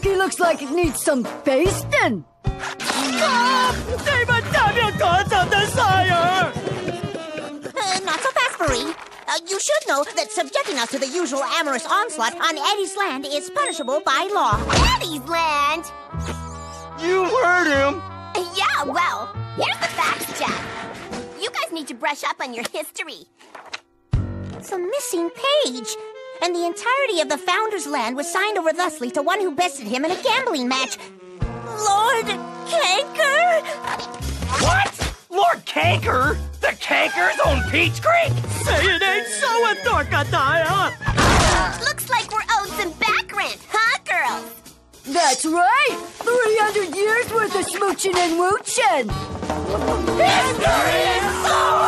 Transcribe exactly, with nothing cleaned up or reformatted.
turkey looks like it needs some basting. Uh, not so fast, Marie. Uh, you should know that subjecting us to the usual amorous onslaught on Eddie's land is punishable by law. Eddie's land? You heard him. Yeah, well, here's the facts, Jack. You guys need to brush up on your history. It's a missing page. And the entirety of the Founder's land was signed over thusly to one who bested him in a gambling match. Lord Canker? What? Lord Canker? The Cankers own Peach Creek? Say it ain't so, Adorkadaya! Looks like we're owed some back rent, huh, girls? That's right! three hundred years worth of smooching and wooching! History is so